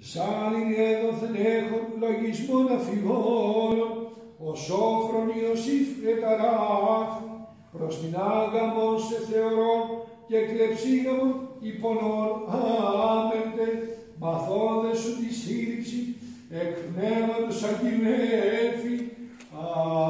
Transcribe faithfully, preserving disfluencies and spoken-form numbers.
σαν έδωθεν έχων λογισμών αφιβόλων, ο σόφρον Ιωσήφ εταράχ, προς την άγαμον σε θεωρώ και κλεψίγαμον υπονών άμεντε, μαθώντες σου τη σύλληψη εκ πνεύματος αγγείου έφη.